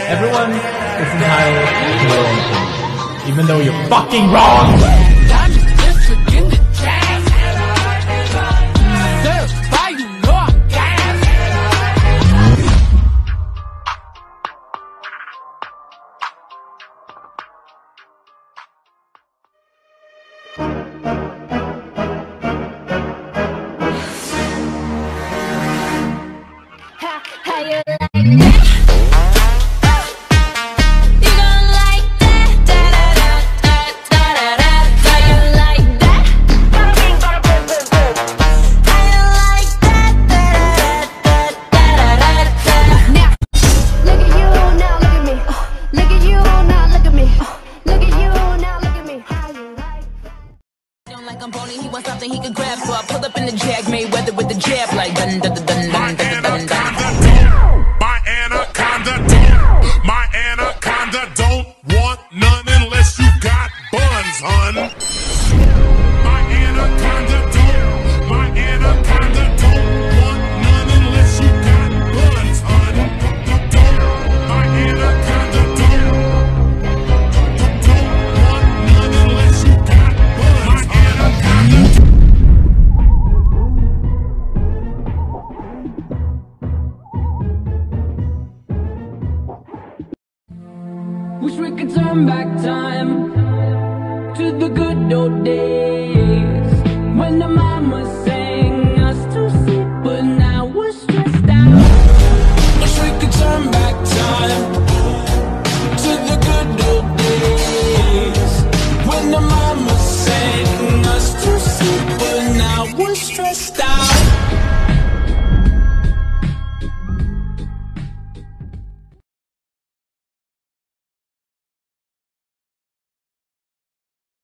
Everyone is entitled to their own opinion, even though you're fucking wrong! How you like that? You gon' like that? Da da da da da da. How you like that? How you like that? Da da da da da. Now, look at you, now look at me. Look at you, now look at me. Look at you, now look at me. How you like that? Don't like I'm pony, he wants something he can grab. So I pull up in the Jag, Mayweather with the jab, like dun dun dun dun dun dun dun dun. My anaconda don't want none unless you got buns, hun. My anaconda don't want none unless you got buns, hun. My anaconda don't want none unless you got buns. My anaconda. Wish we could turn back time to the good old days when the mama sang us to sleep, but now we're straight.